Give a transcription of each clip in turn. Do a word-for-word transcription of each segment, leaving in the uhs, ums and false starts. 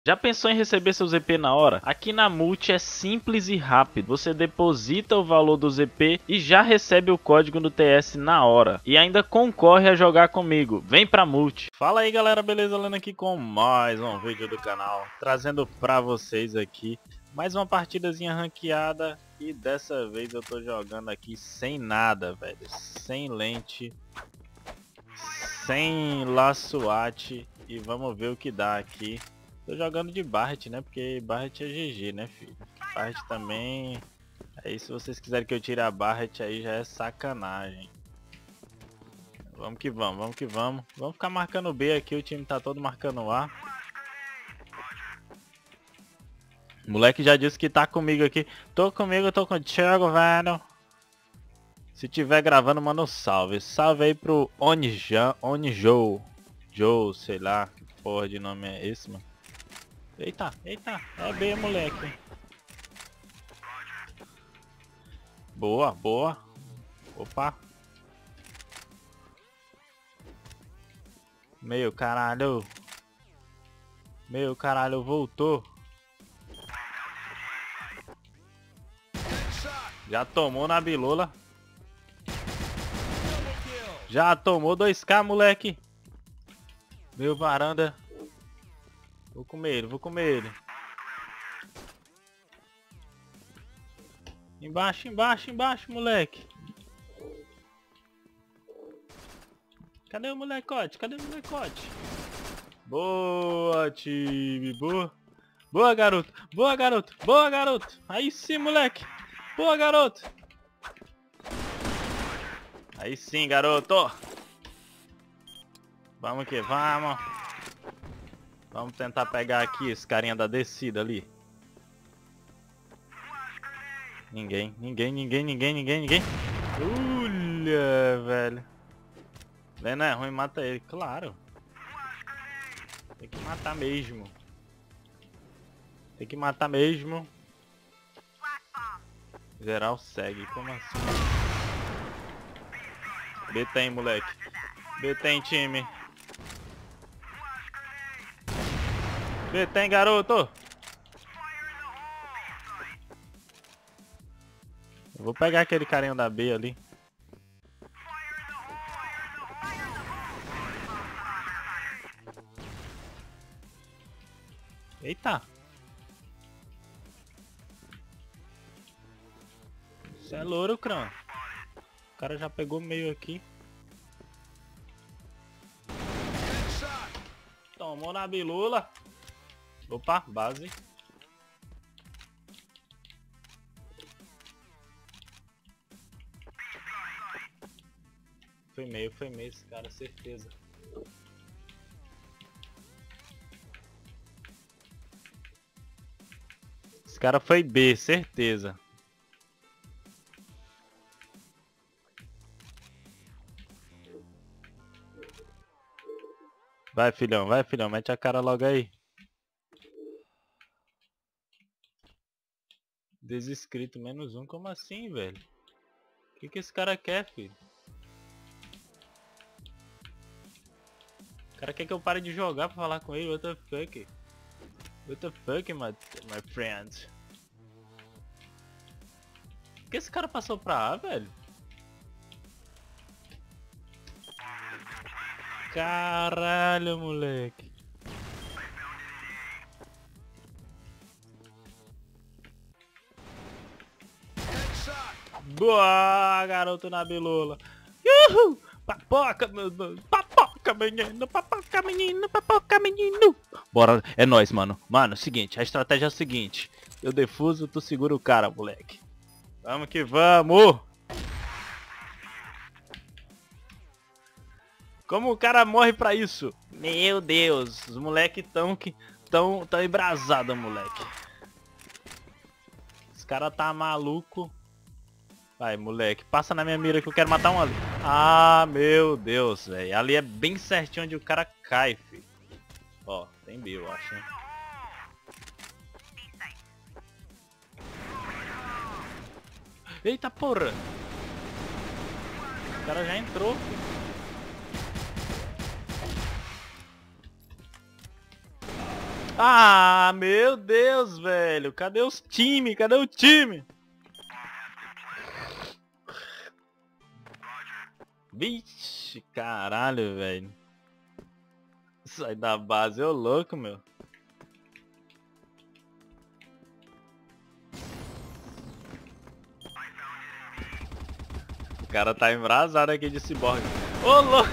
Já pensou em receber seu Z P na hora? Aqui na Multi é simples e rápido. Você deposita o valor do Z P e já recebe o código no T S na hora. E ainda concorre a jogar comigo. Vem pra Multi. Fala aí galera, beleza? Lendo aqui com mais um vídeo do canal. Trazendo pra vocês aqui mais uma partidazinha ranqueada. E dessa vez eu tô jogando aqui sem nada, velho. Sem lente. Sem laçoate. E vamos ver o que dá aqui. Tô jogando de Barret, né? Porque Barret é G G, né, filho? Barret também... Aí se vocês quiserem que eu tire a Barret, aí já é sacanagem. Vamos que vamos, vamos que vamos. Vamos ficar marcando B aqui, o time tá todo marcando A. O moleque já disse que tá comigo aqui. Tô comigo, tô contigo, velho. Se tiver gravando, manda um salve. Salve aí pro Onijan, Onijou. Joe, sei lá, que porra de nome é esse, mano. Eita, eita, é B, moleque. Boa, boa. Opa. Meu caralho. Meu caralho, voltou. Já tomou na bilola. Já tomou dois K, moleque. Meu varanda. Vou comer ele, vou comer ele. Embaixo, embaixo, embaixo, moleque. Cadê o molecote? Cadê o molecote? Boa, time. Boa. Boa, garoto. Boa, garoto. Boa, garoto. Aí sim, moleque. Boa, garoto. Aí sim, garoto. Vamos que vamos. Vamos tentar pegar aqui esse carinha da descida ali. Ninguém, ninguém, ninguém, ninguém, ninguém, ninguém. Olha, velho. Vendo é ruim, mata ele. Claro. Tem que matar mesmo. Tem que matar mesmo. Geral segue. Como assim? B tem, moleque. B tem, time. B tem, garoto. Eu vou pegar aquele carinha da B ali. Eita. Isso é louro, crão. O cara já pegou meio aqui. Tomou na bilula. Opa, base. Foi meio, foi meio esse cara, certeza. Esse cara foi B, certeza. Vai, filhão, vai, filhão, mete a cara logo aí. Desinscrito, menos um, como assim, velho? O que que esse cara quer, filho? O cara quer que eu pare de jogar pra falar com ele, what the fuck? What the fuck, my, my friend? Por que esse cara passou pra A, velho? Caralho, moleque. Boa, garoto na bilola. Uhul! Papoca, meu Deus. Papoca, menino. Papoca, menino. Papoca, menino. Bora, é nóis, mano. Mano, seguinte, a estratégia é a seguinte. Eu defuso, tu segura o cara, moleque. Vamos que vamos. Como o cara morre pra isso? Meu Deus, os moleque tão que tão tão embrasado, moleque. Esse cara tá maluco. Vai, moleque, passa na minha mira que eu quero matar um ali. Ah, meu Deus, velho. Ali é bem certinho onde o cara cai, filho. Ó, tem B, eu acho, hein? Eita, porra. O cara já entrou, filho. Ah, meu Deus, velho. Cadê os time? Cadê o time? Vixe, caralho, velho. Sai da base, ô louco, meu. O cara tá embrasado aqui de ciborgue. Ô louco!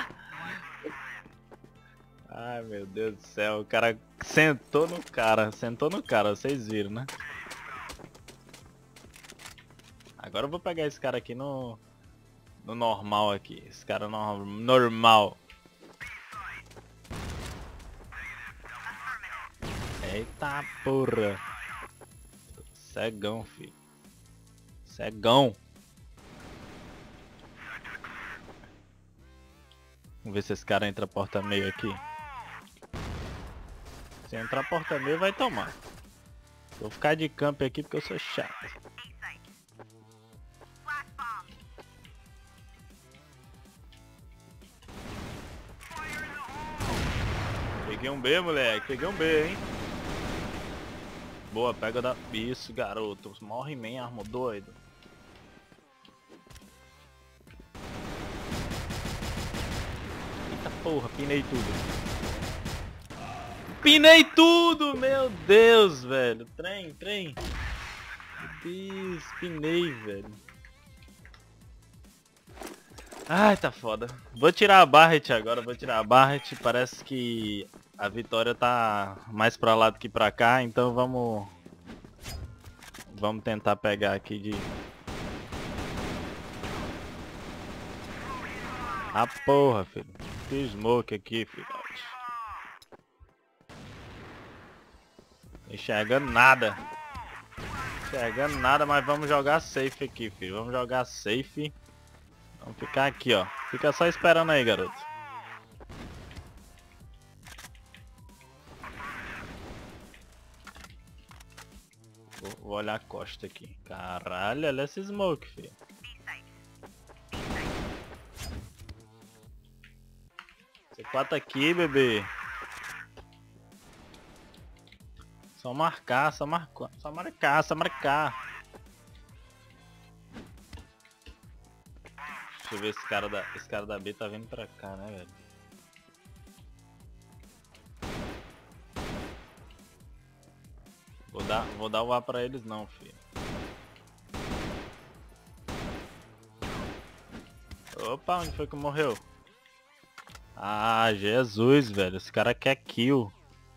Ai, meu Deus do céu. O cara sentou no cara. Sentou no cara, vocês viram, né? Agora eu vou pegar esse cara aqui no... No normal aqui. Esse cara no... normal. Eita porra. Cegão, filho. Cegão. Vamos ver se esse cara entra porta meio aqui. Se entrar porta meio vai tomar. Vou ficar de camp aqui porque eu sou chato. Peguei um B, moleque. Peguei um B, hein. Boa, pega da... Isso, garoto. Morre mesmo, doido. Eita porra, pinei tudo. Pinei tudo, meu Deus, velho. Trem, trem. Meu Deus, pinei, velho. Ai, tá foda. Vou tirar a Barret agora, vou tirar a Barret. Parece que a vitória tá mais pra lá do que pra cá, então vamos... Vamos tentar pegar aqui de... Ah, porra, filho. Que smoke aqui, filhote. Enxergando nada. Enxergando nada, mas vamos jogar safe aqui, filho. Vamos jogar safe. Vamos ficar aqui, ó. Fica só esperando aí, garoto. Vou, vou olhar a costa aqui. Caralho, olha esse smoke, filho. C quatro aqui, bebê. Só marcar, só marcar, só marcar, só marcar. Deixa eu ver esse cara da, esse cara da B tá vindo pra cá, né, velho? Vou dar, vou dar o A pra eles não, filho. Opa, onde foi que morreu? Ah, Jesus, velho. Esse cara quer kill.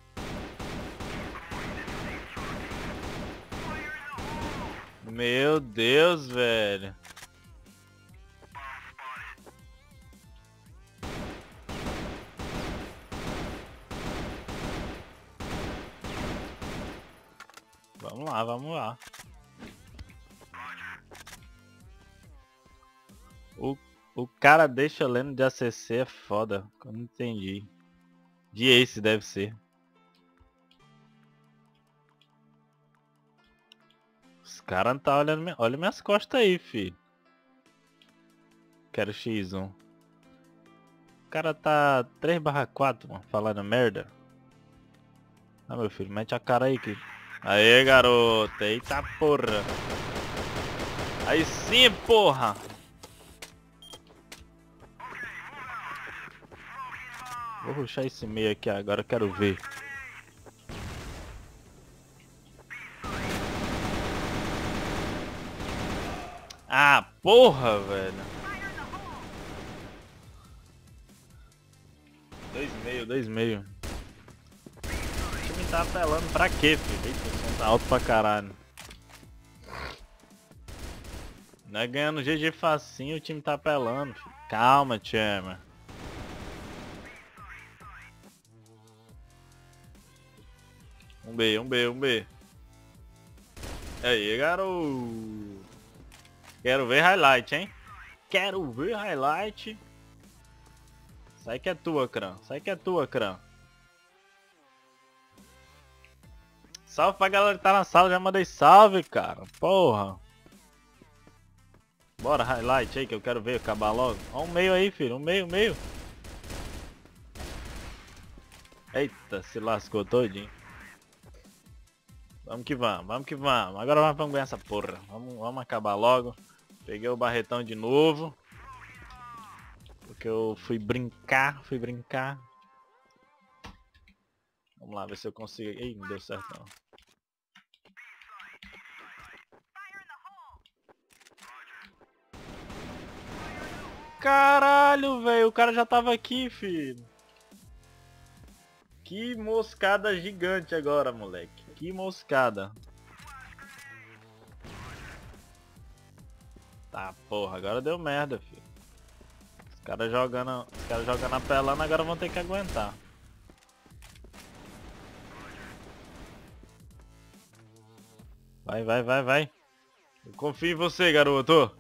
Meu Deus, velho. Vamos lá, vamos lá. O, o cara deixa lendo de A C C é foda. Eu não entendi. De Ace deve ser. Os caras não tá olhando... Minha... Olha minhas costas aí, filho. Quero X um. O cara tá três barra quatro, mano, falando merda. Ah, meu filho, mete a cara aí, que... Aê, garoto. Eita porra. Aí sim, porra. Vou rushar esse meio aqui agora, eu quero ver. Ah, porra, velho. Dois meio, dois meio. O time tá apelando pra quê, filho? Eita, o som tá alto pra caralho. Não é ganhando G G facinho, o time tá apelando, filho. Calma, Tchemer. Um B, um B, um B. Aí, garoto. Quero ver highlight, hein? Quero ver highlight. Sai que é tua, Cran. Sai que é tua, Cran. Salve pra galera que tá na sala. Já mandei salve, cara. Porra. Bora, highlight aí que eu quero ver acabar logo. Ó um meio aí, filho. Um meio, um meio. Eita, se lascou todinho. Vamos que vamos, vamos que vamos. Agora vamos ganhar essa porra. Vamos, vamos acabar logo. Peguei o barretão de novo. Porque eu fui brincar, fui brincar. Vamos lá, ver se eu consigo. Ih, não deu certo não. Caralho, velho, o cara já tava aqui, filho. Que moscada gigante agora, moleque. Que moscada. Tá, porra, agora deu merda, filho. Os caras jogando, os caras jogando apelando, agora vão ter que aguentar. Vai, vai, vai, vai. Eu confio em você, garoto.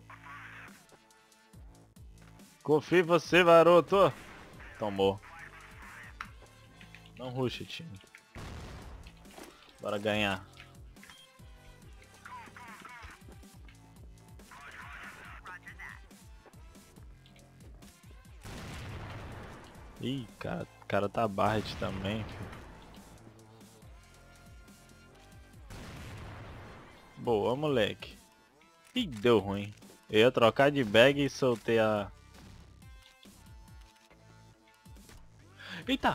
Confio em você, garoto. Tomou. Não ruxa, time. Bora ganhar. Ih, cara, o cara tá Barret também, filho. Boa, moleque. Ih, deu ruim. Eu ia trocar de bag e soltei a... Eita!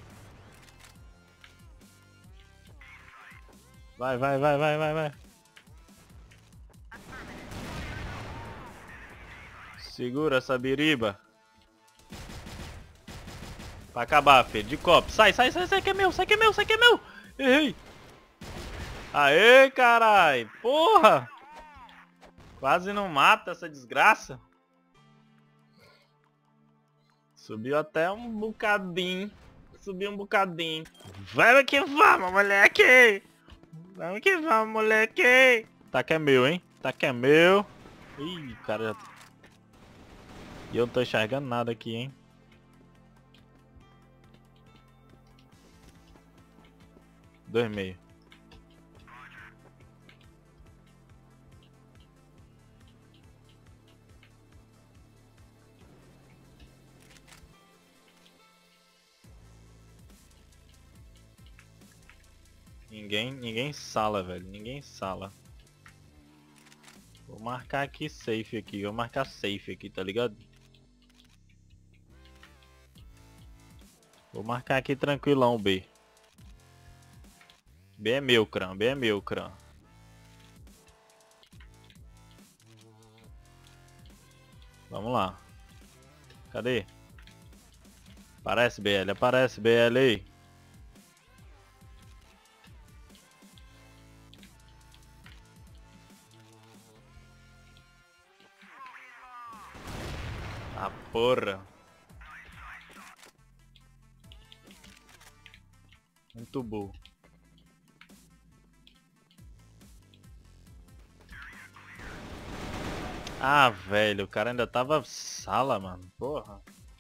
Vai, vai, vai, vai, vai, vai. Segura essa biriba. Pra acabar, filho. De copo. Sai, sai, sai, sai que é meu, sai que é meu, sai que é meu. Errei. Aê, carai. Porra. Quase não mata essa desgraça. Subiu até um bocadinho. Subiu um bocadinho. Vamos que vamos, moleque. Vamos que vamos, moleque. Tá que é meu, hein? Tá que é meu. Ih, cara já... E eu não tô enxergando nada aqui, hein? Dois e meio. Ninguém, ninguém sala, velho. Ninguém sala. Vou marcar aqui safe aqui. Vou marcar safe aqui, tá ligado? Vou marcar aqui tranquilão, B. B é meu, crã. B é meu, crã. Vamos lá. Cadê? Aparece B L, aparece B L aí. Ah, porra. Muito burro. Ah, velho, o cara ainda tava sala, mano. Porra.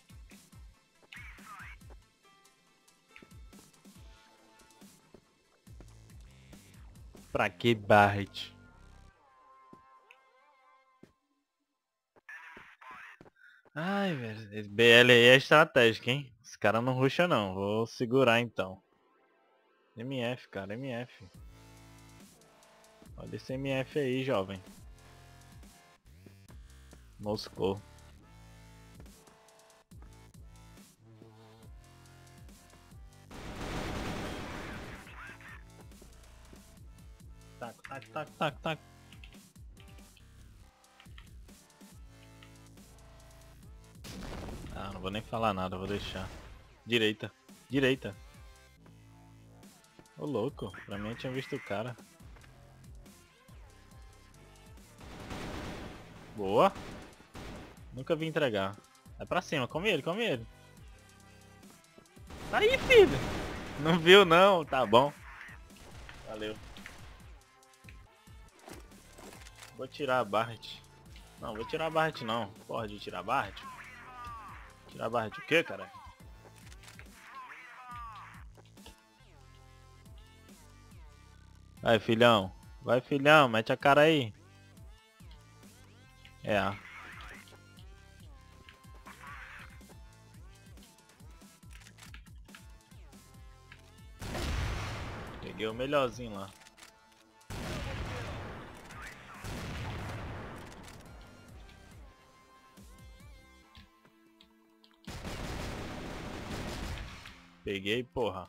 Pra que Barret? Ai, velho. Esse B L aí é estratégico, hein? Esse cara não ruxa não. Vou segurar então. M F, cara, M F. Olha esse M F aí, jovem. Moscou. Tac, tac, tac, tac, tac. Ah, não vou nem falar nada, vou deixar. Direita, direita. Ô louco, pra mim eu tinha visto o cara. Boa. Nunca vi entregar. Vai pra cima, come ele, come ele. Tá aí, filho. Não viu não, tá bom. Valeu. Vou tirar a Barret. Não, vou tirar a Barret não. Pode tirar a Barret? Tirar a Barret o que, cara? Vai, filhão. Vai, filhão. Mete a cara aí. É. Peguei o melhorzinho lá. Peguei, porra.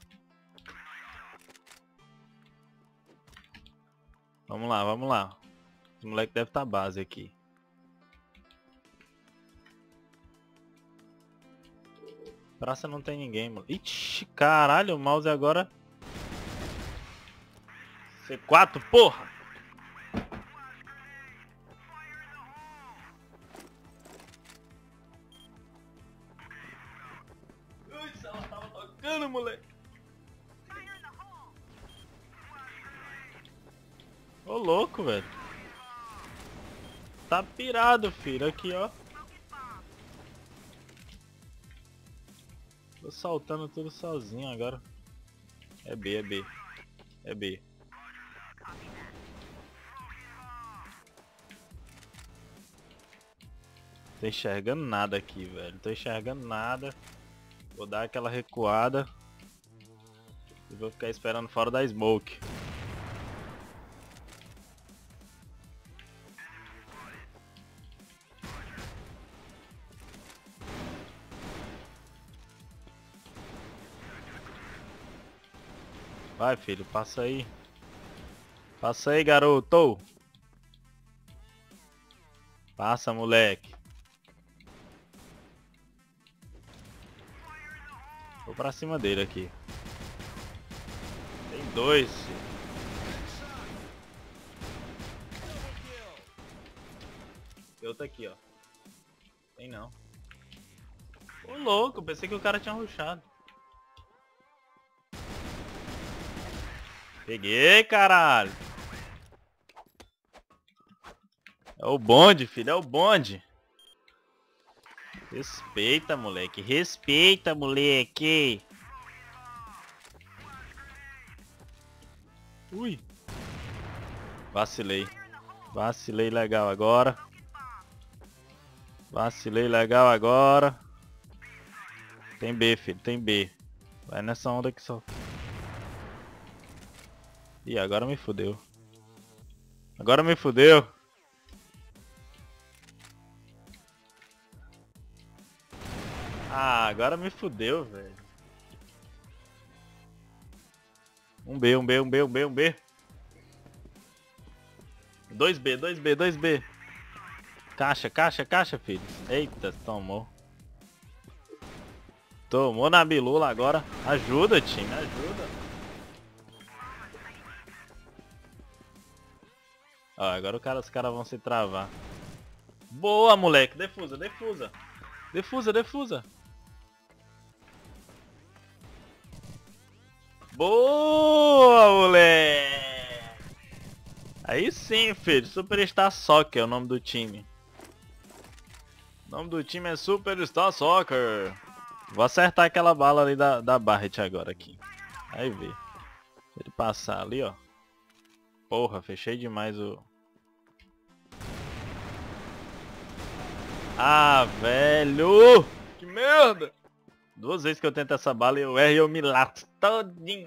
Vamos lá, vamos lá. Esse moleque deve estar base aqui. Praça não tem ninguém, mano. Ixi, caralho, o mouse agora... C quatro, porra! Ui, se ela tava tocando, moleque. Ô, louco, velho. Tá pirado, filho. Aqui, ó. Tô saltando tudo sozinho agora. É B, é B. É B. Tô enxergando nada aqui, velho. Tô enxergando nada. Vou dar aquela recuada. E vou ficar esperando fora da smoke. Vai, filho, passa aí. Passa aí, garoto. Passa, moleque. Vou pra cima dele aqui. Tem dois. Tem outro aqui, ó. Tem não. Ô, louco, pensei que o cara tinha rushado. Peguei, caralho. É o bonde, filho, é o bonde. Respeita, moleque. Respeita, moleque. Ui. Vacilei. Vacilei legal agora. Vacilei legal agora. Tem B, filho, tem B. Vai nessa onda aqui só. Ih, agora me fudeu. Agora me fudeu. Ah, agora me fudeu, velho. Um B, um B, um B, um B, um B. dois B, dois B, dois B. Caixa, caixa, caixa, filho. Eita, tomou. Tomou na bilula agora. Ajuda, time, ajuda. Ó, agora o cara, os caras vão se travar. Boa, moleque. Defusa, defusa. Defusa, defusa. Boa, moleque. Aí sim, filho. Superstar Soccer é o nome do time. O nome do time é Superstar Soccer. Vou acertar aquela bala ali da, da Barret agora aqui. Aí vê. Se ele passar ali, ó. Porra, fechei demais o... Ah, velho! Que merda! Duas vezes que eu tento essa bala e eu erro e eu me lato todinho.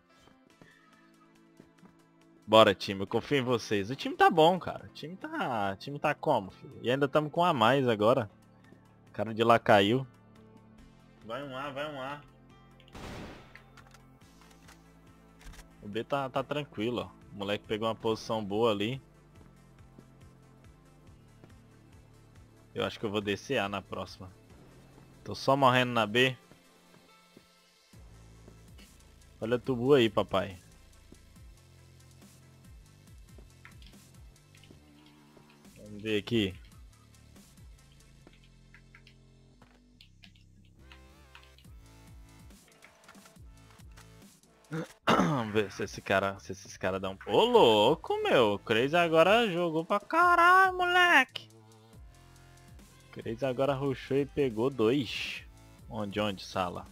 Bora, time, eu confio em vocês. O time tá bom, cara. O time tá... O time tá como, filho? E ainda estamos com um a mais agora. O cara de lá caiu. Vai um A, vai um A. O B tá, tá tranquilo, ó. O moleque pegou uma posição boa ali. Eu acho que eu vou descer A na próxima. Tô só morrendo na B. Olha o tubu aí, papai. Vamos ver aqui. Vamos ver se esse cara, se esses caras dão... Ô, louco, meu. O Crazy agora jogou pra caralho, moleque. O Crazy agora rushou e pegou dois. Onde, onde, sala?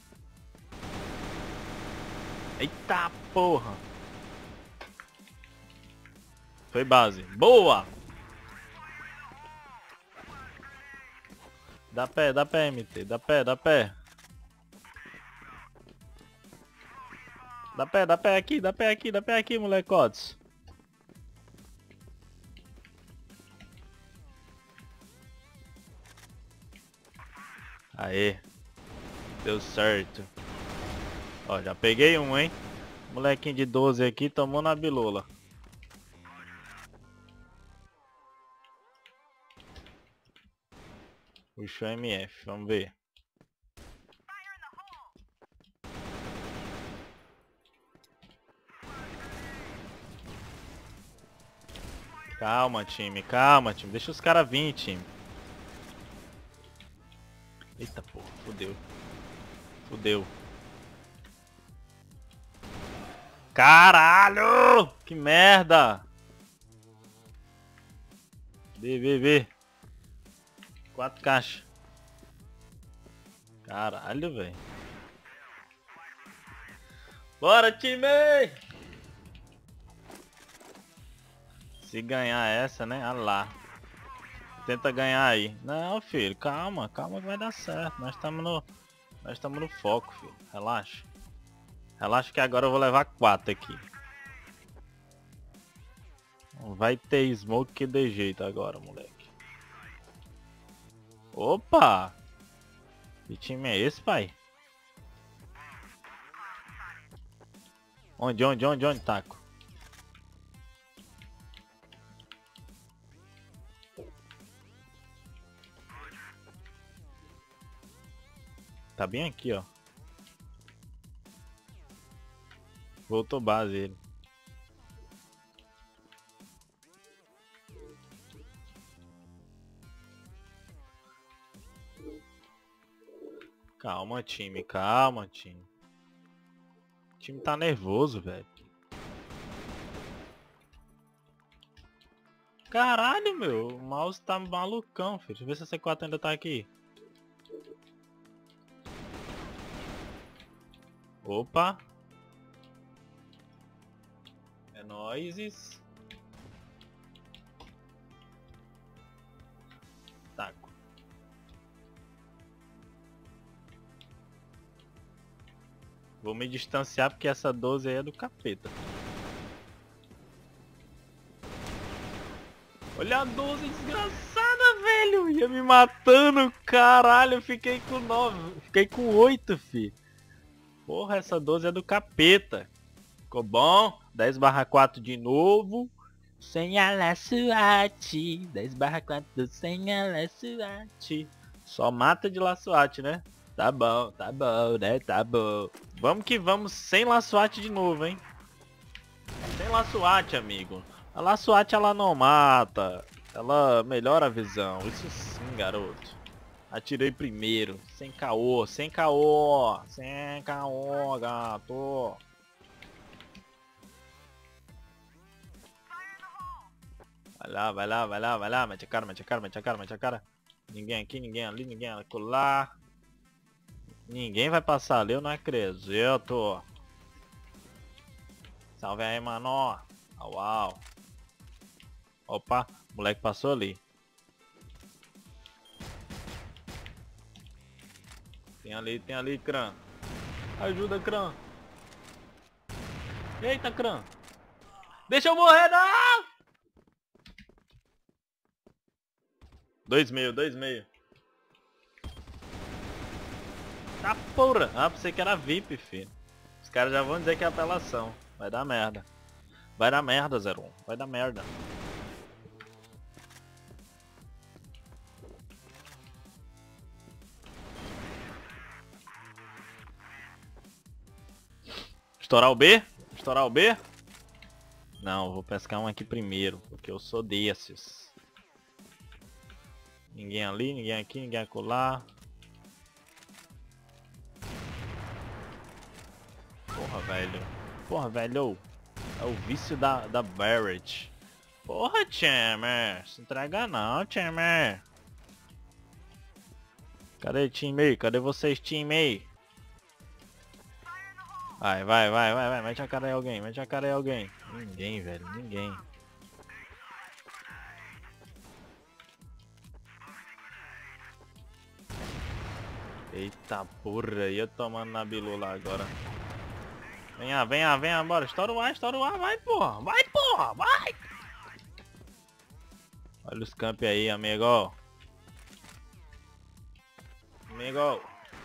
Eita porra. Foi base. Boa! Dá pé, dá pé, M T. Dá pé, dá pé. Dá pé, dá pé aqui, dá pé aqui, dá pé aqui, molecotes. Aê. Deu certo. Ó, já peguei um, hein. Molequinho de doze aqui tomou na bilola. Puxou M F, vamos ver. Calma, time, calma, time. Deixa os caras vir, time. Eita porra, fudeu. Fudeu. Caralho! Que merda! B, B, B. Quatro caixas. Caralho, velho. Bora, time! Se ganhar essa, né? Ah lá. Tenta ganhar aí. Não, filho, calma, calma que vai dar certo. Nós estamos no. Nós estamos no foco, filho. Relaxa. Relaxa que agora eu vou levar quatro aqui. Não vai ter smoke que dê jeito agora, moleque. Opa! Que time é esse, pai? Onde, onde, onde, onde, Taco? Tá bem aqui, ó. Voltou base ele. Calma, time, calma, time. O time tá nervoso, velho. Caralho, meu. O mouse tá malucão, filho. Deixa eu ver se a C quatro ainda tá aqui. Opa. É nóis. Taco. Vou me distanciar porque essa doze aí é do capeta. Olha a doze desgraçada, velho. Ia me matando, caralho. Eu fiquei com nove. Fiquei com oito, filho. Porra, essa doze é do capeta. Ficou bom? dez barra quatro de novo. Sem a la SWAT. dez barra quatro sem a la SWAT. Só mata de la SWAT, né? Tá bom, tá bom, né? Tá bom. Vamos que vamos sem la SWAT de novo, hein? Sem la SWAT, amigo. A la SWAT ela não mata. Ela melhora a visão. Isso sim, garoto. Atirei primeiro. Sem caô, sem caô. Sem caô, gato. Vai lá, vai lá, vai lá, vai lá. Mete a cara, mete a cara, mete a cara, mete a cara. Ninguém aqui, ninguém ali, ninguém lá. Ninguém vai passar ali, eu não acredito. Salve aí, mano. Au, au. Opa, o moleque passou ali. Tem ali, tem ali, Cran. Ajuda, Cran. Eita, Cran. Deixa eu morrer, não! Dois meio, dois meio. Tá porra. Ah, pensei que era V I P, filho. Os caras já vão dizer que é apelação. Vai dar merda. Vai dar merda, zero um. Vai dar merda. Estourar o B? Estourar o B? Não, vou pescar um aqui primeiro, porque eu sou desses. Ninguém ali, ninguém aqui, ninguém acolá. Porra, velho. Porra, velho. É o vício da, da Barrett. Porra, Chamber. Se entrega não, Chamber. Cadê time? Cadê vocês, time? Vai, vai, vai, vai, vai. Mete a cara em alguém, mete a cara em alguém. Ninguém, velho, ninguém. Eita porra, ia tomando na bilula agora. Venha, venha, venha, bora. Estoura o ar, estoura o ar. Vai, porra. Vai, porra. Vai. Olha os camp aí, amigo. Amigo.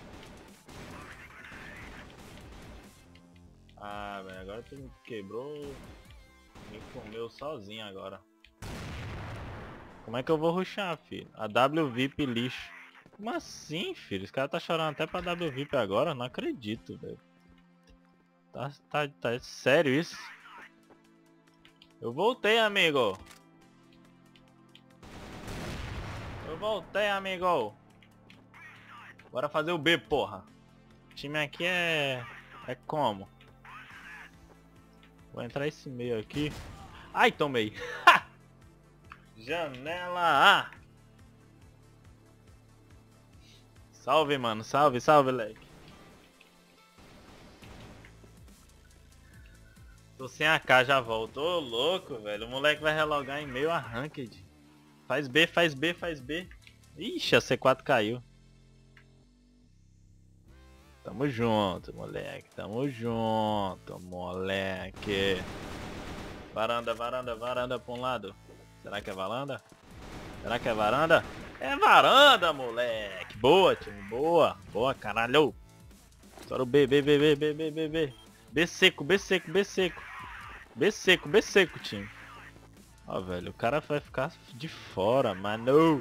Ah, velho. Agora tu me quebrou. Me comeu sozinho agora. Como é que eu vou rushar, filho? A W V I P lixo. Como assim, filho? Os caras tá chorando até pra W V I P agora? Não acredito, velho. Tá, tá, tá sério isso? Eu voltei, amigo. Eu voltei, amigo. Bora fazer o B, porra. O time aqui é... É como? Vou entrar esse meio aqui. Ai, tomei. Janela A. Salve, mano. Salve, salve, leque. Tô sem A K, já volto. Ô, louco, velho. O moleque vai relogar em meio a ranked. Faz B, faz B, faz B. Ixi, a C quatro caiu. Tamo junto, moleque. Tamo junto, moleque. Varanda, varanda, varanda pra um lado. Será que é varanda? Será que é varanda? É varanda, moleque. Boa, time. Boa. Boa, caralho. Só o B, B, B, B, B, B, B, B. B seco, B seco, B seco. B seco, B seco, time. Ó, velho. O cara vai ficar de fora, mano.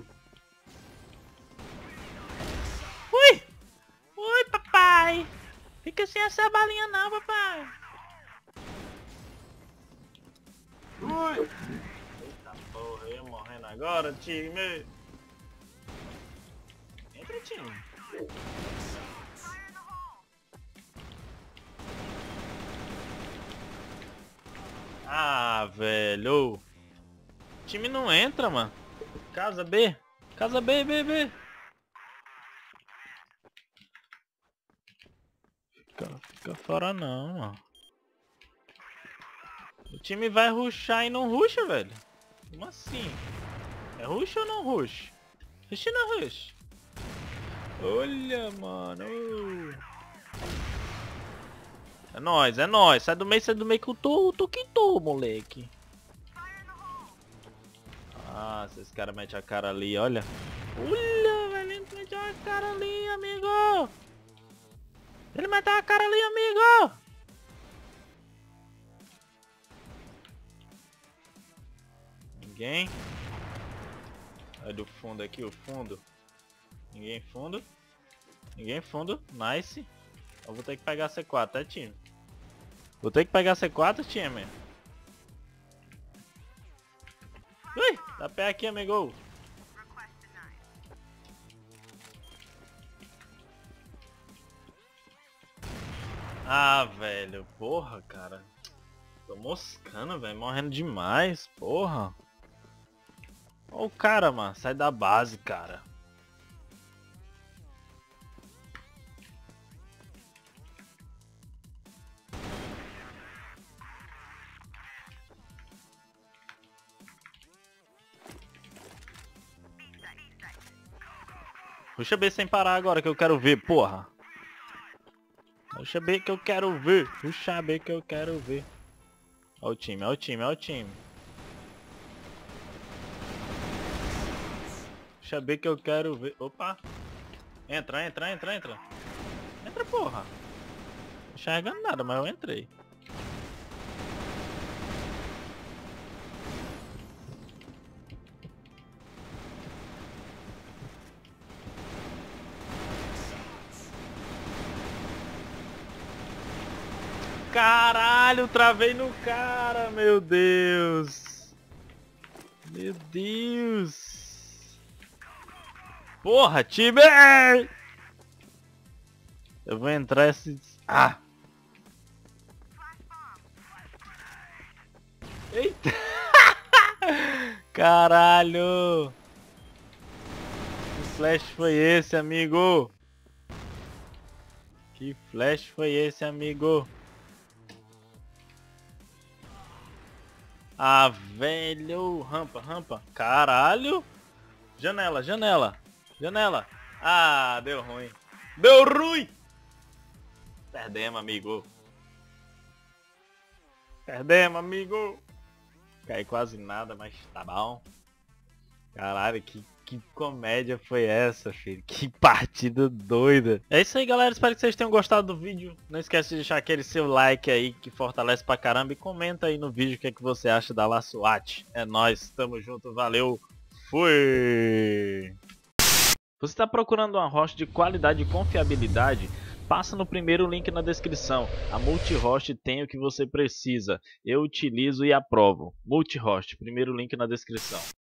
Ui! Ui, papai. Fica sem essa balinha não, papai. Ui. Eita porra, eu morrendo agora, time. Entra, time. Ah, velho. O time não entra, mano. Casa B. Casa B, B, B. Fica, fica fora não, mano. O time vai rushar e não rusha, velho. Como assim? É rush ou não rush? Rush ou não rush? Olha, mano. É nóis, é nóis. Sai do meio, sai do meio que eu tô, tô que tô, moleque. Ah, se esse cara mete a cara ali, olha. Olha, velho, ele meteu a cara ali, amigo. Ele meteu a cara ali, amigo. Ninguém. É do fundo aqui, o fundo. Ninguém fundo. Ninguém fundo. Nice. Eu vou ter que pegar C quatro, tá, time? Vou ter que pegar C quatro, time. Ui, dá pé aqui, amigo. Ah, velho. Porra, cara. Tô moscando, velho. Morrendo demais, porra. Ó o cara, mano. Sai da base, cara. Puxa B sem parar agora que eu quero ver, porra. Puxa B que eu quero ver. Puxa B que eu quero ver. Ó o time, ó o time, ó o time. Puxa B que eu quero ver. Opa. Entra, entra, entra, entra. Entra, porra. Não enxergando nada, mas eu entrei. Caralho, travei no cara, meu Deus. Meu Deus. Porra, time! Eu vou entrar esse... Ah! Eita! Caralho! Que flash foi esse, amigo? Que flash foi esse, amigo? Ah, velho! Rampa, rampa! Caralho! Janela, janela! Janela! Ah, deu ruim! Deu ruim! Perdemos, amigo! Perdemos, amigo. Cai quase nada, mas tá bom. Caralho, que, que comédia foi essa, filho? Que partida doida. É isso aí, galera. Espero que vocês tenham gostado do vídeo. Não esquece de deixar aquele seu like aí, que fortalece pra caramba. E comenta aí no vídeo o que, é que você acha da La SWAT. É nóis, tamo junto, valeu, fui! Você está procurando uma host de qualidade e confiabilidade? Passa no primeiro link na descrição. A Multihost tem o que você precisa. Eu utilizo e aprovo. Multihost, primeiro link na descrição.